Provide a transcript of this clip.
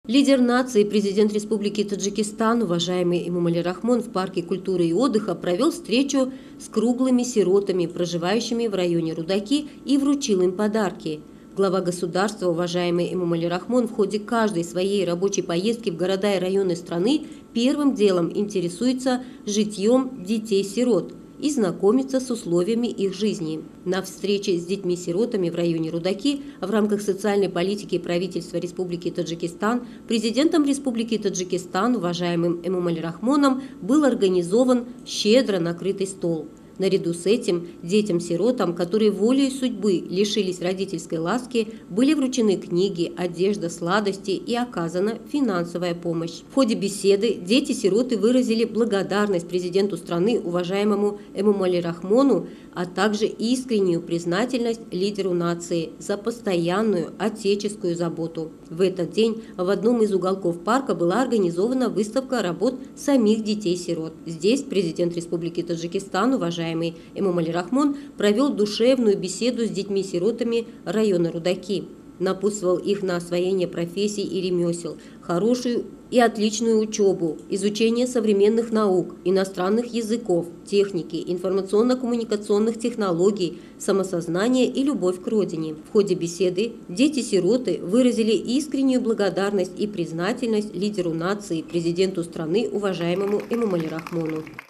Лидер нации, президент Республики Таджикистан, уважаемый Эмомали Рахмон, в парке культуры и отдыха провел встречу с круглыми сиротами, проживающими в районе Рудаки, и вручил им подарки. Глава государства, уважаемый Эмомали Рахмон, в ходе каждой своей рабочей поездки в города и районы страны первым делом интересуется житьем детей-сирот и знакомится с условиями их жизни. На встрече с детьми-сиротами в районе Рудаки в рамках социальной политики правительства Республики Таджикистан президентом Республики Таджикистан, уважаемым Эмомали Рахмоном, был организован щедро накрытый стол. Наряду с этим детям-сиротам, которые волей судьбы лишились родительской ласки, были вручены книги, одежда, сладости и оказана финансовая помощь. В ходе беседы дети-сироты выразили благодарность президенту страны, уважаемому Эмомали Рахмону, а также искреннюю признательность лидеру нации за постоянную отеческую заботу. В этот день в одном из уголков парка была организована выставка работ самих детей-сирот. Здесь президент Республики Таджикистан, уважаемый Эмомали Рахмон, провел душевную беседу с детьми-сиротами района Рудаки. Напутствовал их на освоение профессий и ремесел, хорошую и отличную учебу, изучение современных наук, иностранных языков, техники, информационно-коммуникационных технологий, самосознание и любовь к родине. В ходе беседы дети-сироты выразили искреннюю благодарность и признательность лидеру нации, президенту страны, уважаемому Эмомали Рахмону.